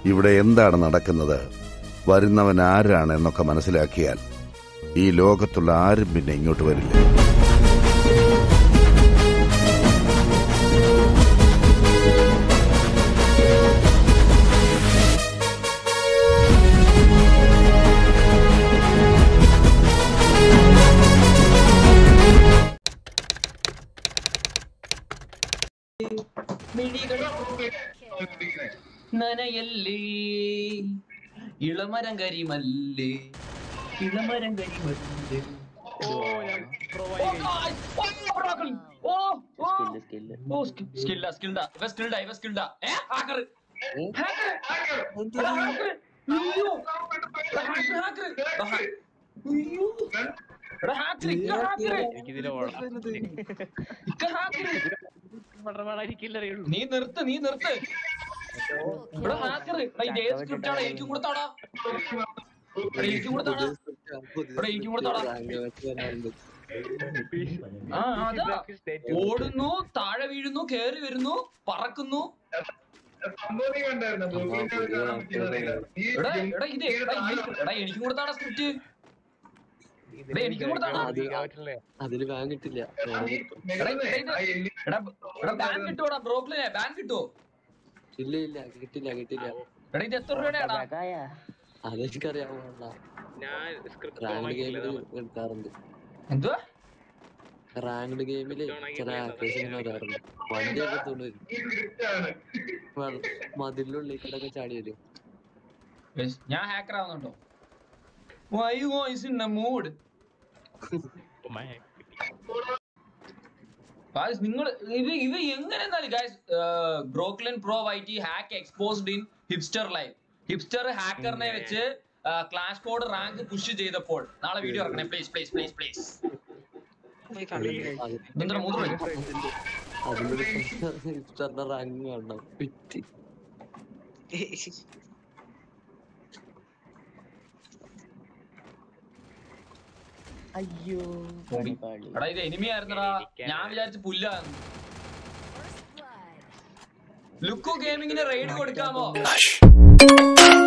ഇവിടെ എന്താണ് നടക്കുന്നത്, വരുന്നവൻ ആരാണ് എന്നൊക്കെ മനസ്സിലാക്കിയാൽ ഈ ലോകത്തുള്ള ആരും പിന്നെ ഇങ്ങോട്ട് വരില്ല. നനയല്ലേ ഇളമരം കരിമല്ലേ ഇളമരം കരിമല്ലേ. നീ നിർത്ത് എനിക്കും കൊടുത്താടാ ഓടുന്നു, താഴെ വീഴുന്നു, കേറി വരുന്നു, പറക്കുന്നു. എനിക്കും കൊടുത്താടാ സ്ക്രിപ്റ്റ്, എനിക്കും കൊടുത്താടാ. ബാൻ കിട്ടുവോടാ ബ്രോക്ലിനെ? ബാൻ കിട്ടുവോ? ഇല്ല കിട്ടില്ല. എടാ ഇത് എത്ര രൂപയുടെയാടാ? അതെനിക്കറിയാമോ, എന്തുവാ റാങ്ക്ഡ് ഗെയിമില് ചില ആക്ടേഴ്സിങ്ങനെ വരാറുണ്ട്. വണ്ടിയൊക്കെ തോന്നുന്നു മതിലുള്ളിലൊക്കെ ചാടി വരും. ഞാൻ ഹാക്കർ ആവുന്നുണ്ടോ? Why you guys in the mood? Guys, നിങ്ങൾ ഇവ എങ്ങനെ ബ്രോക്ലിൻ പ്രോ വൈറ്റി hack exposed in hipster live. Hipster ഹാക്കറിനെ വെച്ച് ക്ലാഷ് കോഡ് റാങ്ക് പുഷ് ചെയ്തപ്പോൾ നാളെ വീഡിയോ ഇറക്കണേ പ്ലീസ്. റാങ്ക് കാണണം. അയ്യോ എടാ ഇത് എനിമി ആയിരുന്നടാ, ഞാൻ വിചാരിച്ചു പുല്ലാന്ന്. ലുക്കു ഗെയിമിങ്ങിന് റെയ്ഡ് കൊടുക്കാമോ?